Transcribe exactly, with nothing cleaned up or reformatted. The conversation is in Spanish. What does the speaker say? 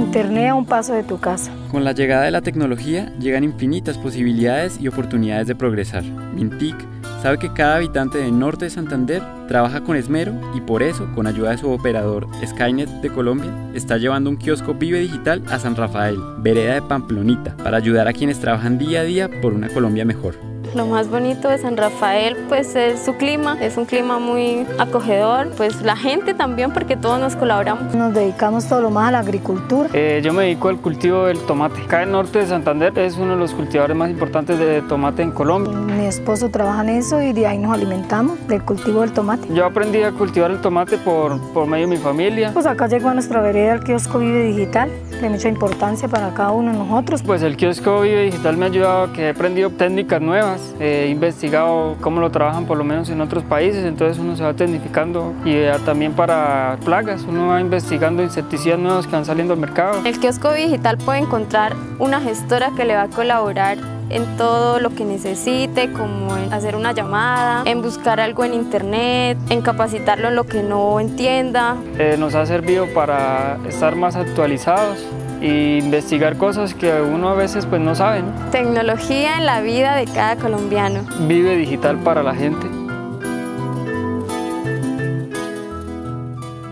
Internet a un paso de tu casa. Con la llegada de la tecnología llegan infinitas posibilidades y oportunidades de progresar. Mintic sabe que cada habitante de Norte de Santander trabaja con esmero y por eso, con ayuda de su operador Skynet de Colombia, está llevando un kiosco Vive Digital a San Rafael, vereda de Pamplonita, para ayudar a quienes trabajan día a día por una Colombia mejor. Lo más bonito de San Rafael pues es su clima, es un clima muy acogedor, pues la gente también porque todos nos colaboramos. Nos dedicamos todo lo más a la agricultura. Eh, yo me dedico al cultivo del tomate. Acá en Norte de Santander es uno de los cultivadores más importantes de tomate en Colombia. Mi esposo trabaja en eso y de ahí nos alimentamos, del cultivo del tomate. Yo aprendí a cultivar el tomate por, por medio de mi familia. Pues acá llegó a nuestra vereda el kiosco Vive Digital, de mucha importancia para cada uno de nosotros. Pues el kiosco Vive Digital me ha ayudado a que he aprendido técnicas nuevas. He investigado cómo lo trabajan por lo menos en otros países, entonces uno se va tecnificando y eh, también para plagas, uno va investigando insecticidas nuevos que van saliendo al mercado. El kiosco digital puede encontrar una gestora que le va a colaborar en todo lo que necesite, como en hacer una llamada, en buscar algo en internet, en capacitarlo en lo que no entienda. Eh, nos ha servido para estar más actualizados e investigar cosas que uno a veces pues no sabe, ¿no? Tecnología en la vida de cada colombiano. Vive Digital para la gente.